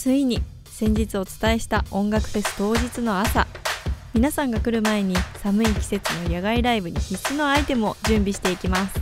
ついに先日お伝えした音楽フェス当日の朝、皆さんが来る前に寒い季節の野外ライブに必須のアイテムを準備していきます。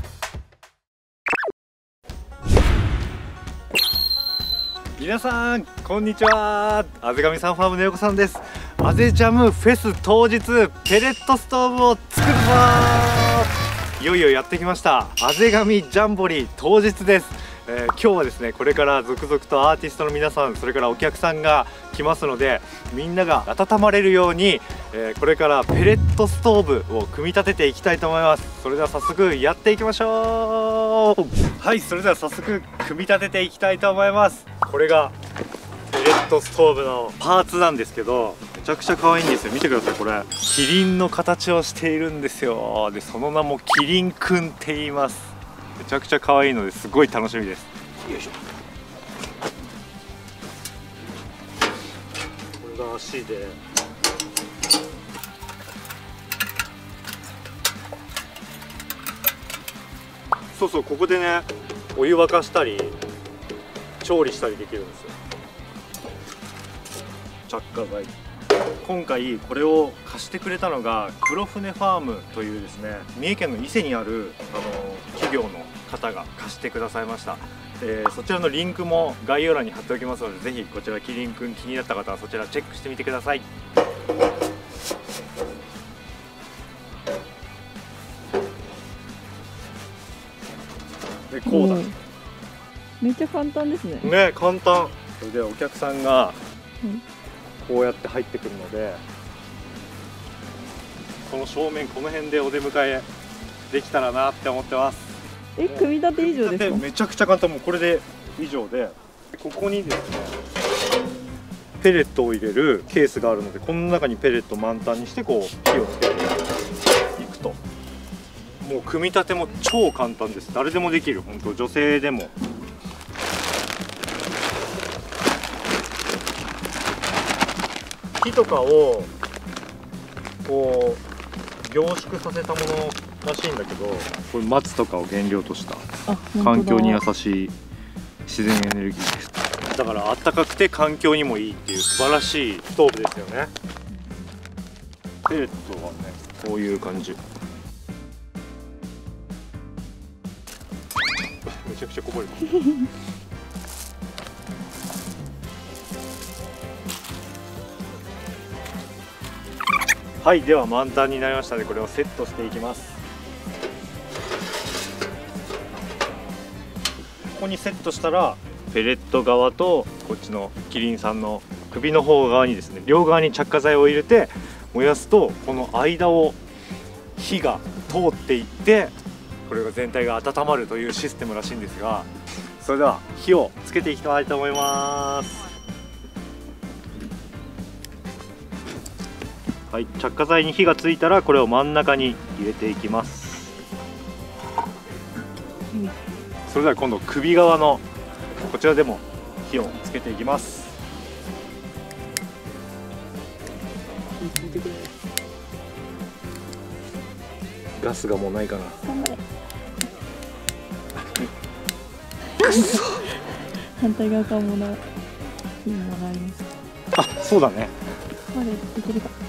皆さんこんにちは、あぜがみさんファームの横さんです。あぜジャムフェス当日ペレットストーブを作るぞー。いよいよやってきました。あぜがみジャンボリー当日です。今日はですね、これから続々とアーティストの皆さん、それからお客さんが来ますので、みんなが温まれるように、これからペレットストーブを組み立てていきたいと思います。それでは早速やっていきましょう。はい、それでは早速組み立てていきたいと思います。これがペレットストーブのパーツなんですけど、めちゃくちゃ可愛いんですよ。見てください、これキリンの形をしているんですよ。でその名もキリンくんって言います。めちゃくちゃ可愛いのですごい楽しみです。よいしょ。これが足で、そうそう、ここでねお湯沸かしたり調理したりできるんですよ。着火剤。今回これを貸してくれたのが黒船ファームというですね、三重県の伊勢にある企業の方が貸してくださいました。そちらのリンクも概要欄に貼っておきますので、ぜひこちらキリンくん気になった方はそちらチェックしてみてください。でこうだ。 めっちゃ簡単ですね。 ね、簡単。それでお客さんがこうやって入ってくるので、この正面この辺でお出迎えできたらなって思ってます。 組み立て以上ですか？ めちゃくちゃ簡単。もうこれで以上で、ここにですねペレットを入れるケースがあるので、この中にペレット満タンにしてこう火をつけていくと、もう組み立ても超簡単です。誰でもできる。本当女性でも。木とかをこう凝縮させたものらしいんだけど、これ松とかを原料とした環境に優しい自然エネルギーです。だからあったかくて環境にもいいっていう素晴らしいストーブですよね。ペレットはねこういう感じ。めちゃくちゃこぼれる。はい、では満タンになりましたので、これをセットしていきます。ここにセットしたらペレット側とこっちのキリンさんの首の方側にですね、両側に着火剤を入れて燃やすと、この間を火が通っていって、これが全体が温まるというシステムらしいんですが、それでは火をつけていきたいと思います。はい、着火剤に火がついたらこれを真ん中に入れていきます。それでは今度首側のこちらでも火をつけていきます。ガスがもうないかな。 反対側からもな火もらいます。 あ、そうだね。 までいけるか。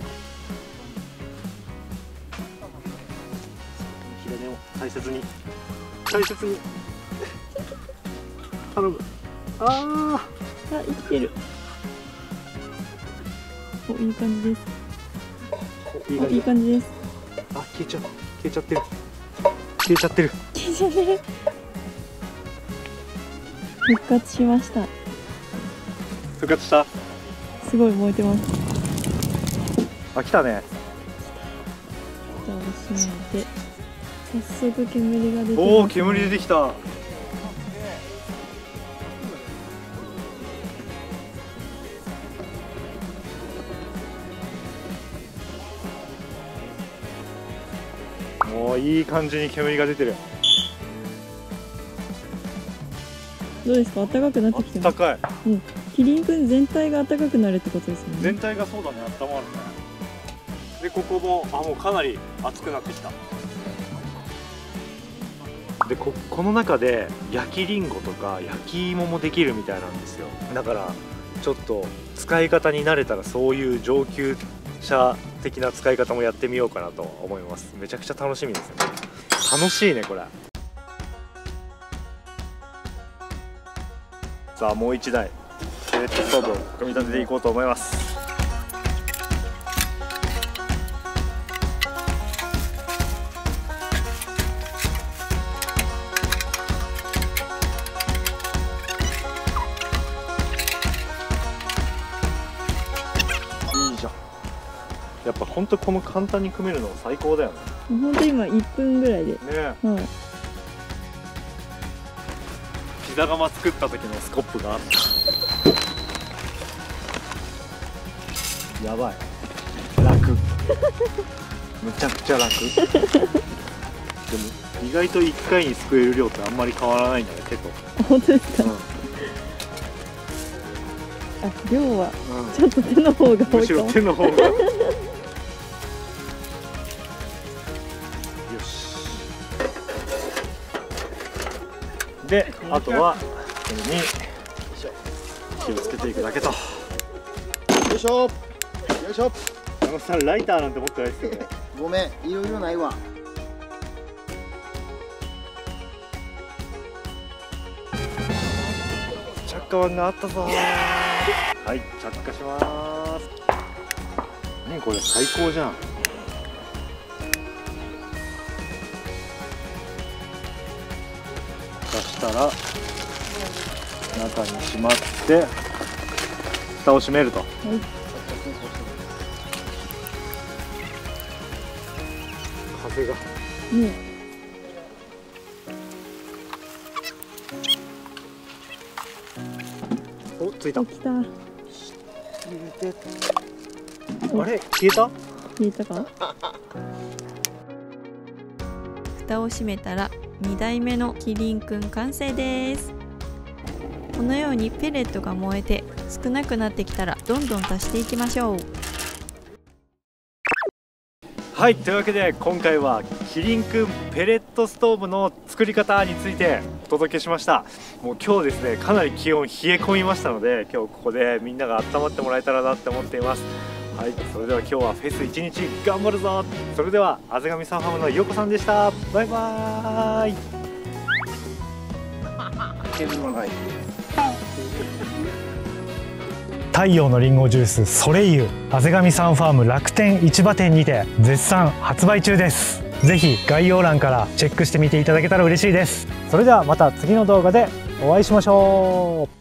火種を大切に頼む。あ、 生きてる。お、いい感じです。いい感じです。 あ、消えちゃってる。 復活しました。 復活した。 すごい燃えてます。 あ、来たね。 じゃあ閉めて、早速煙が出てますね。 おお、煙出てきた。もういい感じに煙が出てる。 どうですか？暖かくなってきてます。 暖かい。 キリンくん全体が暖かくなるってことですね。 全体がそうだね、温まるね。で、ここももうかなり熱くなってきた。で、この中で焼きりんごとか焼き芋もできるみたいなんですよ。だからちょっと使い方に慣れたらそういう上級者的な使い方もやってみようかなと思います。めちゃくちゃ楽しみですね。楽しいねこれ。さあもう1台ペレットストーブを組み立てていこうと思います。いいじゃん。やっぱ本当この簡単に組めるの最高だよね。 本当今1分ぐらいで。 ね。 はい。 ピザ窯作った時のスコップがあった。やばい。楽。むちゃくちゃ楽。でも意外と1回にすくえる量ってあんまり変わらないんだね、手と。 本当ですか。あ、量はちょっと手の方が多いかも。 むしろ手の方が。よし。で、あとはこれに火をつけていくだけと。よいしょよいしょ。 山本さんライターなんて持ってないですよね。 ごめん、いろいろないわ。 着火板があったぞー。はい、着火します。ね、これ最高じゃん。出したら中にしまって蓋を閉めると。はい、風が。ね。お、ついた。 来た。 入れて。あれ、消えた？ 消えたか？蓋を閉めたら2台目のキリンくん完成です。このようにペレットが燃えて少なくなってきたらどんどん足していきましょう。 はい、というわけで今回はキリンくんペレットストーブの作り方についてお届けしました。もう今日ですね、かなり気温冷え込みましたので、今日ここでみんなが温まってもらえたらなって思っています。はい、それでは今日はフェス1日頑張るぞ。それではあぜがみさんファームのよこさんでした。バイバーイ。 太陽のりんごジュースソレイユあぜがみさんファーム楽天市場店にて絶賛発売中です。ぜひ概要欄からチェックしてみていただけたら嬉しいです。それではまた次の動画でお会いしましょう。